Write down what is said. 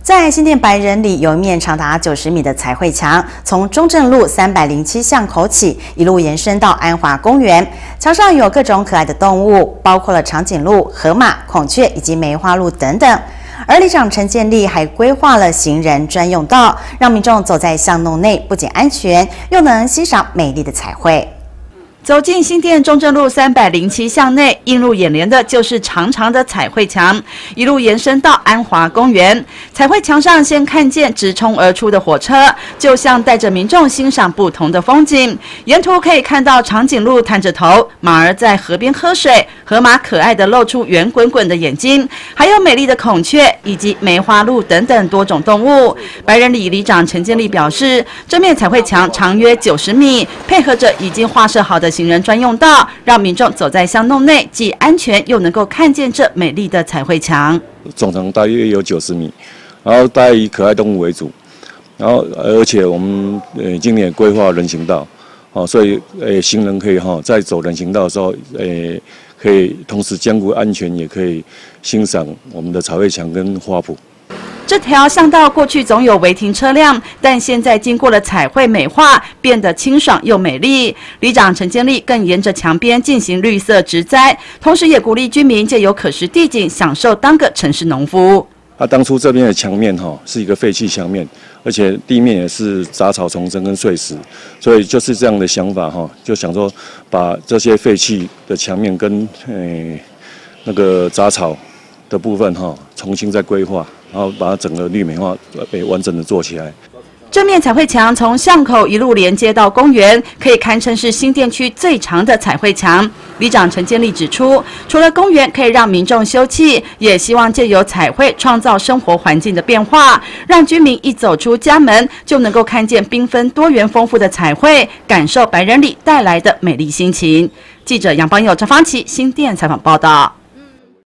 在新店白人里有一面长达90米的彩绘墙，从中正路307巷口起，一路延伸到安华公园。墙上有各种可爱的动物，包括了长颈鹿、河马、孔雀以及梅花鹿等等。而里长陈建立还规划了行人专用道，让民众走在巷弄内，不仅安全，又能欣赏美丽的彩绘。 走进新店中正路307巷内，映入眼帘的就是长长的彩绘墙，一路延伸到安华公园。彩绘墙上先看见直冲而出的火车，就像带着民众欣赏不同的风景。沿途可以看到长颈鹿探着头，马儿在河边喝水，河马可爱的露出圆滚滚的眼睛，还有美丽的孔雀以及梅花鹿等等多种动物。白人里里长陈建立表示，这面彩绘墙长约90米，配合着已经画设好的 行人专用道，让民众走在巷弄内，既安全又能够看见这美丽的彩绘墙。 总长大约有90米，然后大概以可爱动物为主，然后而且我们今年规划人行道，所以行人可以在走人行道的时候，可以同时兼顾安全，也可以欣赏我们的彩绘墙跟花圃。 这条巷道过去总有违停车辆，但现在经过了彩绘美化，变得清爽又美丽。里长陈建立更沿着墙边进行绿色植栽，同时也鼓励居民借由可食地景，享受当个城市农夫。 当初这边的墙面是一个废弃墙面，而且地面也是杂草丛生跟碎石，所以就是这样的想法就想说把这些废弃的墙面跟那个杂草的部分重新再规划。 然后把它整个绿美化完整的做起来。 这面彩绘墙从巷口一路连接到公园，可以堪称是新店区最长的彩绘墙。里长陈建立指出，除了公园可以让民众休憩，也希望借由彩绘创造生活环境的变化，让居民一走出家门就能够看见缤纷多元丰富的彩绘，感受白人里带来的美丽心情。记者杨邦佑、张芳琪新店采访报道。